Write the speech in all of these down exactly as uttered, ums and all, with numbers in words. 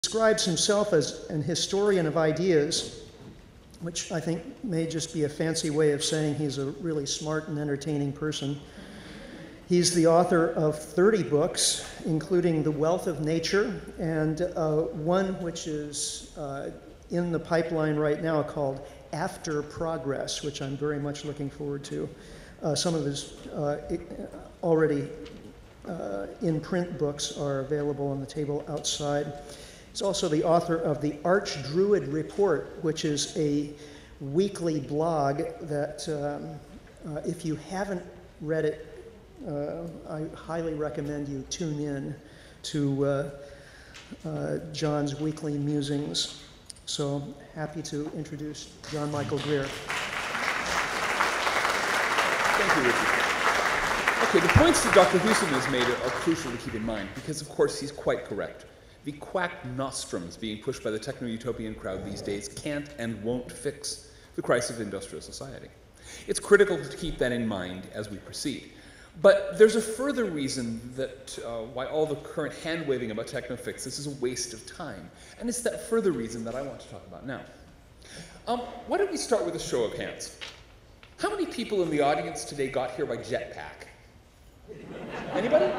describes himself as an historian of ideas, which I think may just be a fancy way of saying he's a really smart and entertaining person. He's the author of thirty books, including The Wealth of Nature, and uh, one which is uh, in the pipeline right now called After Progress, which I'm very much looking forward to. Uh, some of his uh, already uh, in print books are available on the table outside. He's also the author of the Archdruid Report, which is a weekly blog that, um, uh, if you haven't read it, uh, I highly recommend you tune in to uh, uh, John's weekly musings. So happy to introduce John Michael Greer. Thank you, Richard. Okay, the points that Doctor Hewson has made are, are crucial to keep in mind, because of course he's quite correct. The quack nostrums being pushed by the techno-utopian crowd these days can't and won't fix the crisis of industrial society. It's critical to keep that in mind as we proceed. But there's a further reason that uh, why all the current hand-waving about techno-fix this is a waste of time. And it's that further reason that I want to talk about now. Um, why don't we start with a show of hands? How many people in the audience today got here by jetpack? Anybody?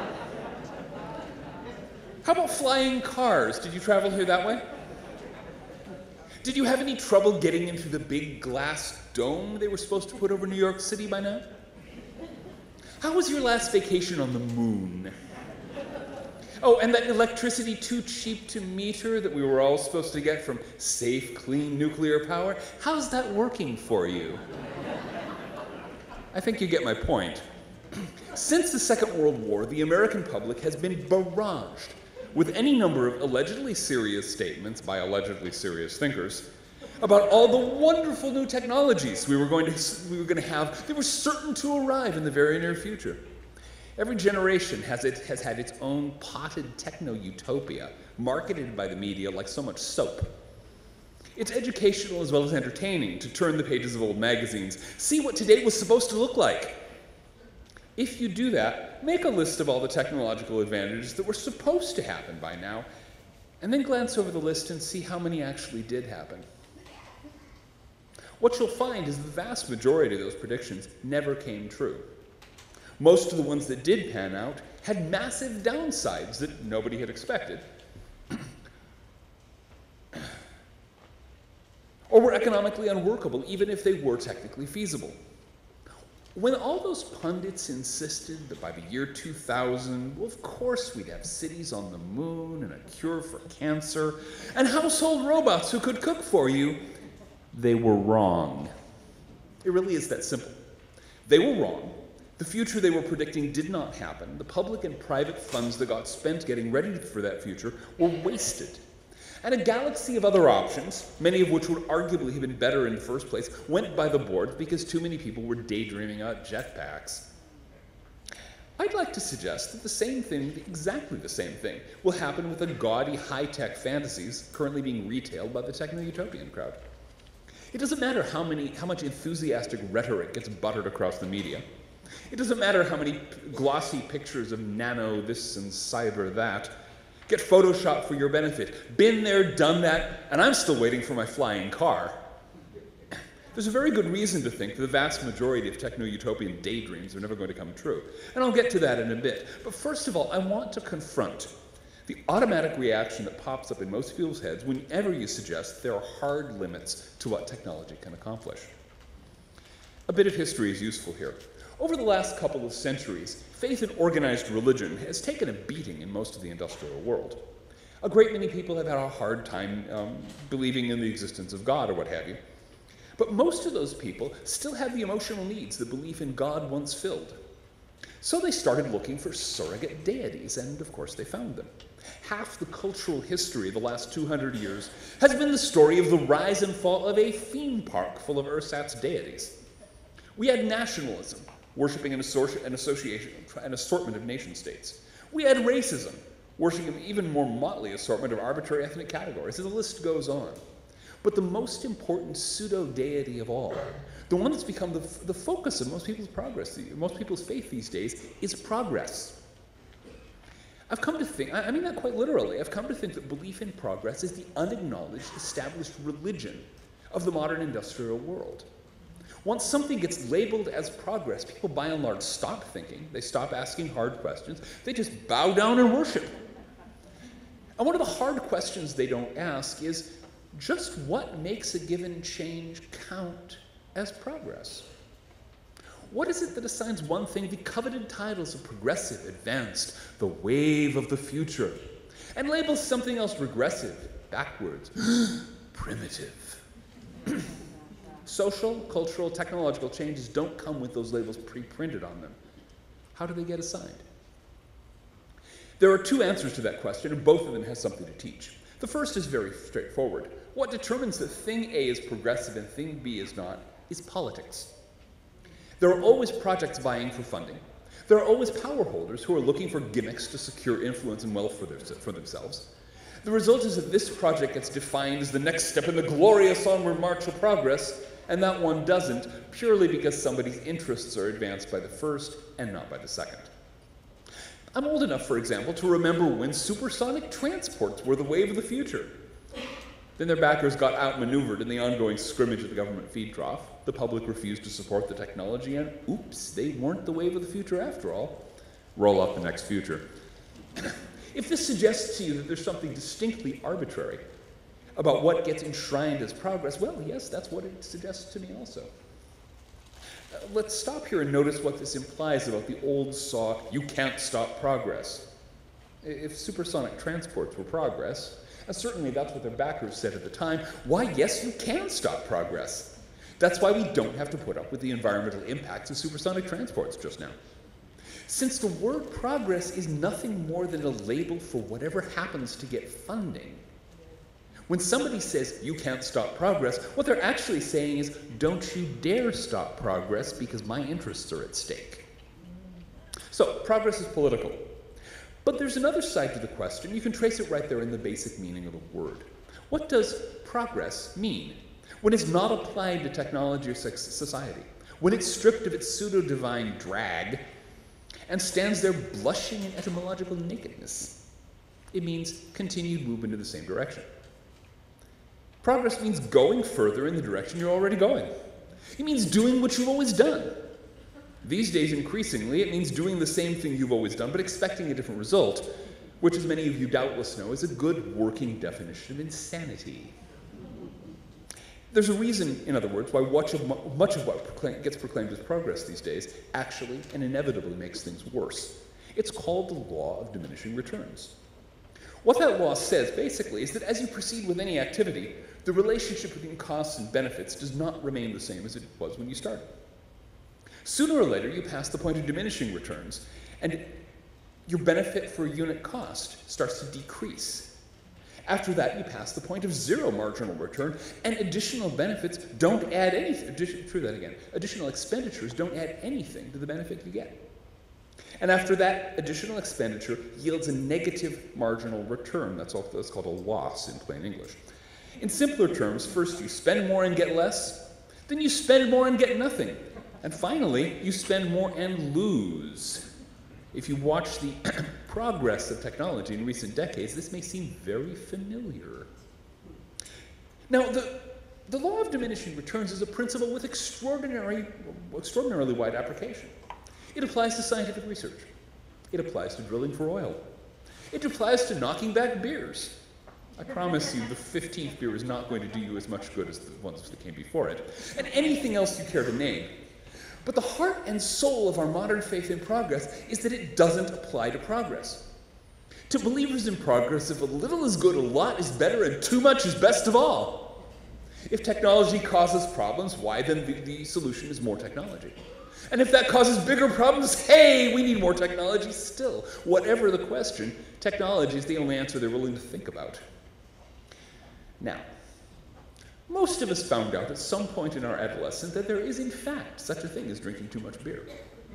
How about flying cars? Did you travel here that way? Did you have any trouble getting into the big glass dome they were supposed to put over New York City by now? How was your last vacation on the moon? Oh, and that electricity too cheap to meter that we were all supposed to get from safe, clean nuclear power, how's that working for you? I think you get my point. Since the Second World War, the American public has been barraged with any number of allegedly serious statements by allegedly serious thinkers about all the wonderful new technologies we were going to, we were going to have that were certain to arrive in the very near future. Every generation has, it, has had its own potted techno-utopia, marketed by the media like so much soap. It's educational as well as entertaining to turn the pages of old magazines, see what today was supposed to look like. If you do that, make a list of all the technological advantages that were supposed to happen by now, and then glance over the list and see how many actually did happen. What you'll find is the vast majority of those predictions never came true. Most of the ones that did pan out had massive downsides that nobody had expected, or were economically unworkable, even if they were technically feasible. When all those pundits insisted that by the year two thousand, well, of course we'd have cities on the moon and a cure for cancer and household robots who could cook for you, they were wrong. It really is that simple. They were wrong. The future they were predicting did not happen. The public and private funds that got spent getting ready for that future were wasted. And a galaxy of other options, many of which would arguably have been better in the first place, went by the board because too many people were daydreaming about jetpacks. I'd like to suggest that the same thing, exactly the same thing, will happen with the gaudy high-tech fantasies currently being retailed by the techno-utopian crowd. It doesn't matter how many, how much enthusiastic rhetoric gets buttered across the media. It doesn't matter how many glossy pictures of nano this and cyber that get photoshopped for your benefit. Been there, done that, and I'm still waiting for my flying car. There's a very good reason to think that the vast majority of techno-utopian daydreams are never going to come true. And I'll get to that in a bit. But first of all, I want to confront the automatic reaction that pops up in most people's heads whenever you suggest there are hard limits to what technology can accomplish. A bit of history is useful here. Over the last couple of centuries, faith in organized religion has taken a beating in most of the industrial world. A great many people have had a hard time um, believing in the existence of God or what have you. But most of those people still have the emotional needs that belief in God once filled. So they started looking for surrogate deities, and of course they found them. Half the cultural history of the last two hundred years has been the story of the rise and fall of a theme park full of ersatz deities. We had nationalism, worshipping an, assorti an association, an assortment of nation states. We had racism, worshipping an even more motley assortment of arbitrary ethnic categories, and the list goes on. But the most important pseudo-deity of all, the one that's become the, the focus of most people's progress, most people's faith these days, is progress. I've come to think, I mean that quite literally, I've come to think that belief in progress is the unacknowledged, established religion of the modern industrial world. Once something gets labeled as progress, people by and large stop thinking, they stop asking hard questions, they just bow down and worship. And one of the hard questions they don't ask is, just what makes a given change count as progress? What is it that assigns one thing the coveted titles of progressive, advanced, the wave of the future, and labels something else regressive, backwards, primitive? Social, cultural, technological changes don't come with those labels pre-printed on them. How do they get assigned? There are two answers to that question, and both of them have something to teach. The first is very straightforward. What determines that thing A is progressive and thing B is not is politics. There are always projects vying for funding. There are always power holders who are looking for gimmicks to secure influence and wealth for, their, for themselves. The result is that this project gets defined as the next step in the glorious onward march of progress, and that one doesn't, purely because somebody's interests are advanced by the first and not by the second. I'm old enough, for example, to remember when supersonic transports were the wave of the future. Then their backers got outmaneuvered in the ongoing scrimmage at the government feed trough. The public refused to support the technology, and oops, they weren't the wave of the future after all. Roll up the next future. If this suggests to you that there's something distinctly arbitrary about what gets enshrined as progress, well, yes, that's what it suggests to me also. Uh, let's stop here and notice what this implies about the old saw, you can't stop progress. If supersonic transports were progress, and certainly that's what their backers said at the time, why, yes, you can stop progress. That's why we don't have to put up with the environmental impacts of supersonic transports just now. Since the word progress is nothing more than a label for whatever happens to get funding, when somebody says, you can't stop progress, what they're actually saying is, don't you dare stop progress because my interests are at stake. So, progress is political. But there's another side to the question. You can trace it right there in the basic meaning of the word. What does progress mean when it's not applied to technology or society? When it's stripped of its pseudo-divine drag and stands there blushing in etymological nakedness? It means continued movement in the same direction. Progress means going further in the direction you're already going. It means doing what you've always done. These days, increasingly, it means doing the same thing you've always done, but expecting a different result, which, as many of you doubtless know, is a good working definition of insanity. There's a reason, in other words, why much of, much of what proclaim, gets proclaimed as progress these days actually and inevitably makes things worse. It's called the law of diminishing returns. What that law says, basically, is that as you proceed with any activity, the relationship between costs and benefits does not remain the same as it was when you started. Sooner or later, you pass the point of diminishing returns, and your benefit for unit cost starts to decrease. After that, you pass the point of zero marginal return, and additional benefits don't add anything. Addition, true that again. Additional expenditures don't add anything to the benefit you get. And after that, additional expenditure yields a negative marginal return. That's, all, that's called a loss in plain English. In simpler terms, first you spend more and get less, then you spend more and get nothing. And finally, you spend more and lose. If you watch the progress of technology in recent decades, this may seem very familiar. Now, the, the law of diminishing returns is a principle with extraordinary, extraordinarily wide application. It applies to scientific research. It applies to drilling for oil. It applies to knocking back beers. I promise you the fifteenth beer is not going to do you as much good as the ones that came before it. And anything else you care to name. But the heart and soul of our modern faith in progress is that it doesn't apply to progress. To believers in progress, if a little is good, a lot is better, and too much is best of all. If technology causes problems, why then the, the solution is more technology. And if that causes bigger problems, hey, we need more technology still. Whatever the question, technology is the only answer they're willing to think about. Now, most of us found out at some point in our adolescence that there is, in fact, such a thing as drinking too much beer.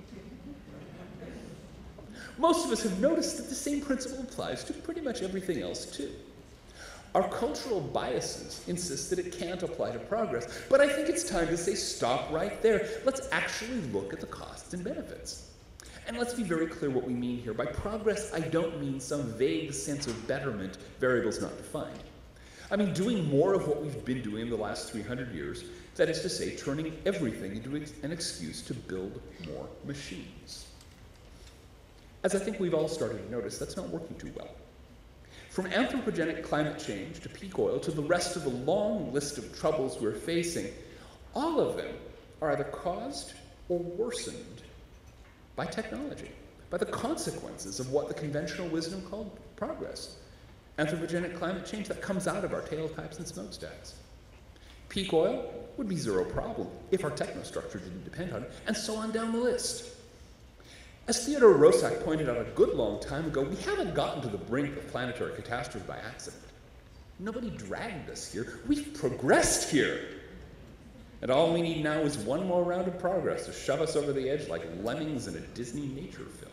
Most of us have noticed that the same principle applies to pretty much everything else, too. Our cultural biases insist that it can't apply to progress, but I think it's time to say stop right there. Let's actually look at the costs and benefits. And let's be very clear what we mean here. By progress, I don't mean some vague sense of betterment, variables not defined. I mean doing more of what we've been doing in the last three hundred years, that is to say, turning everything into an excuse to build more machines. As I think we've all started to notice, that's not working too well. From anthropogenic climate change to peak oil to the rest of the long list of troubles we're facing, all of them are either caused or worsened by technology, by the consequences of what the conventional wisdom called progress. Anthropogenic climate change, that comes out of our tailpipes and smokestacks. Peak oil would be zero problem if our technostructure didn't depend on it, and so on down the list. As Theodore Roszak pointed out a good long time ago, we haven't gotten to the brink of planetary catastrophe by accident. Nobody dragged us here. We've progressed here. And all we need now is one more round of progress to shove us over the edge like lemmings in a Disney nature film.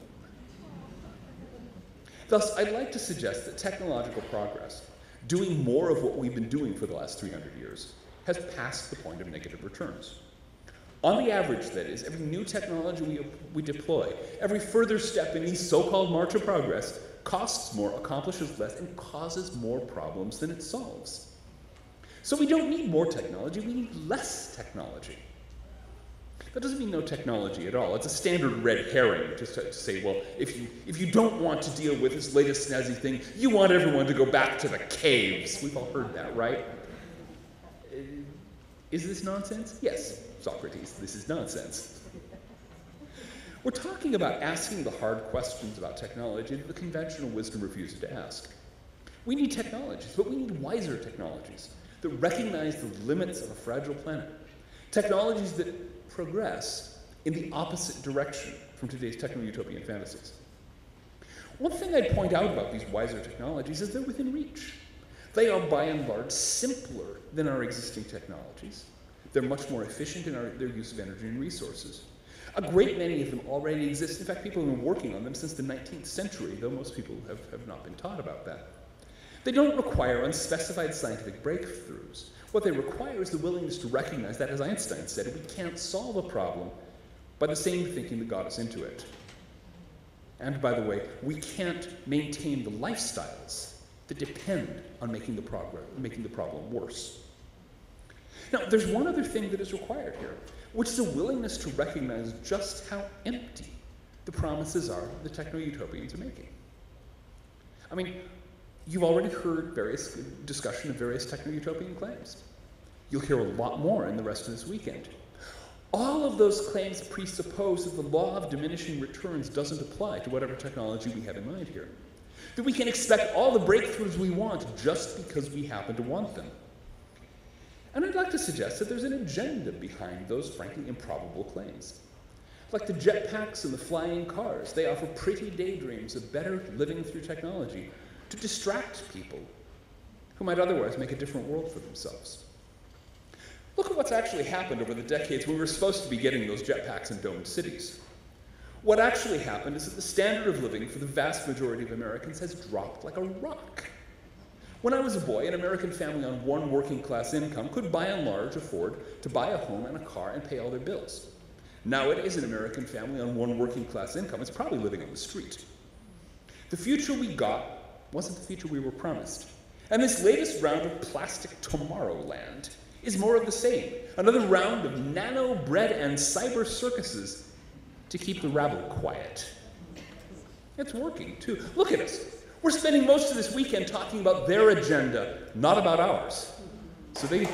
Thus, I'd like to suggest that technological progress, doing more of what we've been doing for the last three hundred years, has passed the point of negative returns. On the average, that is, every new technology we, we deploy, every further step in the so-called march of progress, costs more, accomplishes less, and causes more problems than it solves. So we don't need more technology, we need less technology. That doesn't mean no technology at all. It's a standard red herring just to, to say, well, if you, if you don't want to deal with this latest snazzy thing, you want everyone to go back to the caves. We've all heard that, right? Is this nonsense? Yes, Socrates, this is nonsense. We're talking about asking the hard questions about technology that the conventional wisdom refuses to ask. We need technologies, but we need wiser technologies that recognize the limits of a fragile planet. Technologies that progress in the opposite direction from today's techno-utopian fantasies. One thing I'd point out about these wiser technologies is they're within reach. They are by and large simpler than our existing technologies. They're much more efficient in our, their use of energy and resources. A great many of them already exist. In fact, people have been working on them since the nineteenth century, though most people have, have not been taught about that. They don't require unspecified scientific breakthroughs. What they require is the willingness to recognize that, as Einstein said, we can't solve a problem by the same thinking that got us into it. And by the way, we can't maintain the lifestyles that depend on making the, progress, making the problem worse. Now, there's one other thing that is required here, which is a willingness to recognize just how empty the promises are the techno-utopians are making. I mean, you've already heard various discussion of various techno-utopian claims. You'll hear a lot more in the rest of this weekend. All of those claims presuppose that the law of diminishing returns doesn't apply to whatever technology we have in mind here. That we can expect all the breakthroughs we want just because we happen to want them. And I'd like to suggest that there's an agenda behind those frankly improbable claims. Like the jetpacks and the flying cars, they offer pretty daydreams of better living through technology to distract people who might otherwise make a different world for themselves. Look at what's actually happened over the decades when we were supposed to be getting those jetpacks in domed cities. What actually happened is that the standard of living for the vast majority of Americans has dropped like a rock. When I was a boy, an American family on one working class income could by and large afford to buy a home and a car and pay all their bills. Nowadays, an American family on one working class income is probably living on the street. The future we got wasn't the future we were promised. And this latest round of plastic Tomorrowland is more of the same. Another round of nano-bread and cyber circuses to keep the rabble quiet. It's working, too. Look at us. We're spending most of this weekend talking about their agenda, not about ours. So they...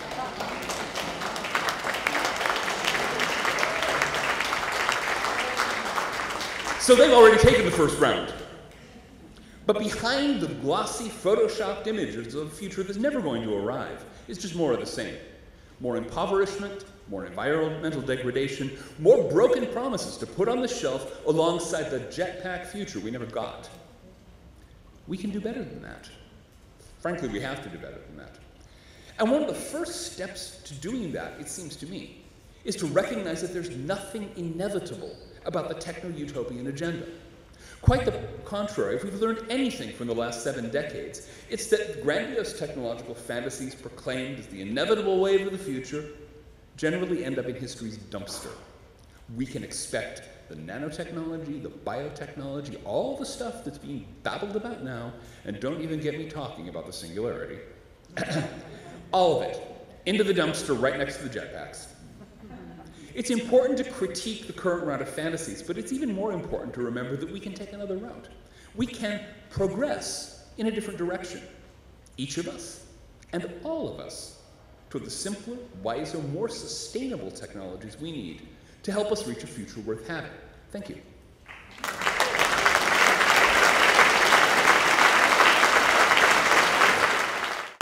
So they've already taken the first round. But behind the glossy, photoshopped images of a future that's never going to arrive is just more of the same. More impoverishment, more environmental degradation, more broken promises to put on the shelf alongside the jetpack future we never got. We can do better than that. Frankly, we have to do better than that. And one of the first steps to doing that, it seems to me, is to recognize that there's nothing inevitable about the techno-utopian agenda. Quite the contrary, if we've learned anything from the last seven decades, it's that grandiose technological fantasies proclaimed as the inevitable wave of the future generally end up in history's dumpster. We can expect the nanotechnology, the biotechnology, all the stuff that's being babbled about now, and don't even get me talking about the singularity. All of it, into the dumpster right next to the jetpacks. It's important to critique the current round of fantasies, but it's even more important to remember that we can take another route. We can progress in a different direction, each of us, and all of us, toward the simpler, wiser, more sustainable technologies we need to help us reach a future worth having. Thank you.